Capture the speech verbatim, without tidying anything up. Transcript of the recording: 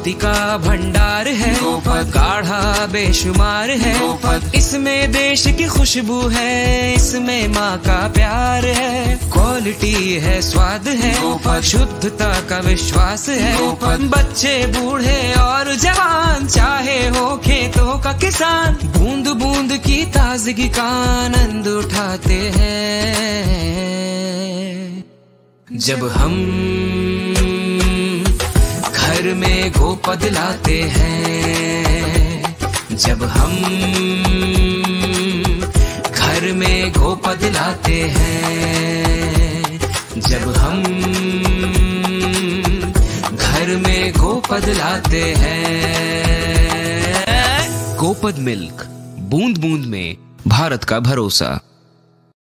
शक्ति का भंडार है, गाढ़ा बेशुमार है। इसमें देश की खुशबू है, इसमें माँ का प्यार है। क्वालिटी है, स्वाद है, शुद्धता का विश्वास है। बच्चे बूढ़े और जवान, चाहे हो खेतों का किसान, बूंद बूंद की ताजगी का आनंद उठाते हैं। जब हम घर में गोपद लाते हैं, जब हम घर में गोपद लाते हैं, जब हम घर में गोपद लाते हैं। गोपद मिल्क, बूंद बूंद में भारत का भरोसा।